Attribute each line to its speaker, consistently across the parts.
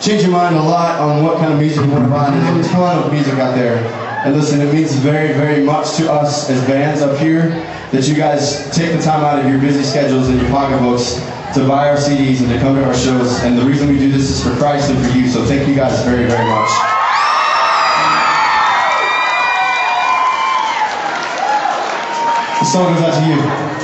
Speaker 1: change your mind a lot on what kind of music you want to buy. There's a ton of music out there. And listen, it means very, very much to us as bands up here that you guys take the time out of your busy schedules and your pocketbooks to buy our CDs and to come to our shows. And the reason we do this is for Christ and for you. So thank you guys very, very much. The song goes out to you.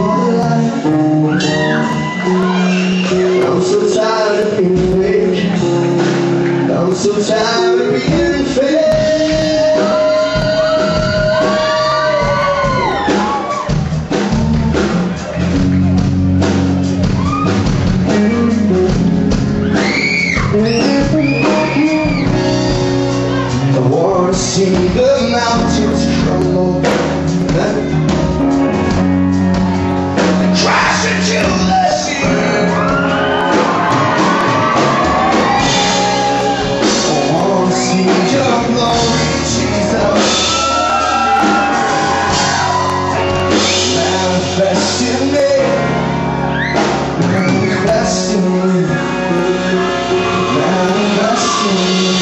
Speaker 1: I'm so tired of being fake. I'm so tired of being fake. I wanna see the mountains crumble and crash into the sea. I wanna see your glory, Jesus, manifest in me, manifest in me, manifest in me.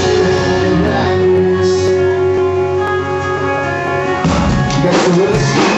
Speaker 2: Yes,